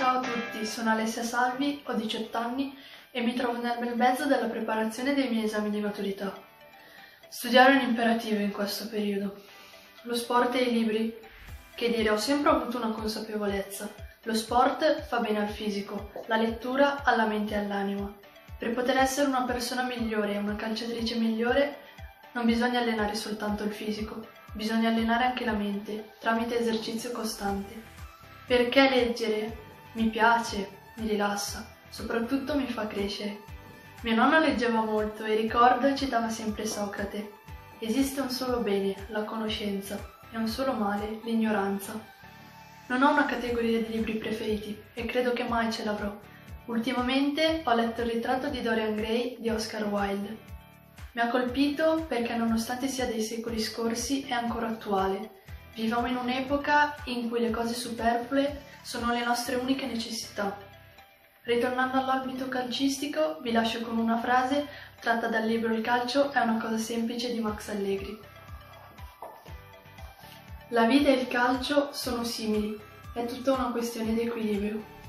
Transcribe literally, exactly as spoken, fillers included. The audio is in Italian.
Ciao a tutti, sono Alessia Salvi, ho diciotto anni e mi trovo nel bel mezzo della preparazione dei miei esami di maturità. Studiare è un imperativo in questo periodo. Lo sport e i libri, che dire, ho sempre avuto una consapevolezza. Lo sport fa bene al fisico, la lettura alla mente e all'anima. Per poter essere una persona migliore e una calciatrice migliore non bisogna allenare soltanto il fisico, bisogna allenare anche la mente tramite esercizio costante. Perché leggere? Mi piace, mi rilassa, soprattutto mi fa crescere. Mio nonno leggeva molto e ricordo citava sempre Socrate. Esiste un solo bene, la conoscenza, e un solo male, l'ignoranza. Non ho una categoria di libri preferiti e credo che mai ce l'avrò. Ultimamente ho letto il ritratto di Dorian Gray di Oscar Wilde. Mi ha colpito perché nonostante sia dei secoli scorsi è ancora attuale. Viviamo in un'epoca in cui le cose superflue sono le nostre uniche necessità. Ritornando all'ambito calcistico, vi lascio con una frase tratta dal libro Il calcio è una cosa semplice di Max Allegri. La vita e il calcio sono simili, è tutta una questione di equilibrio.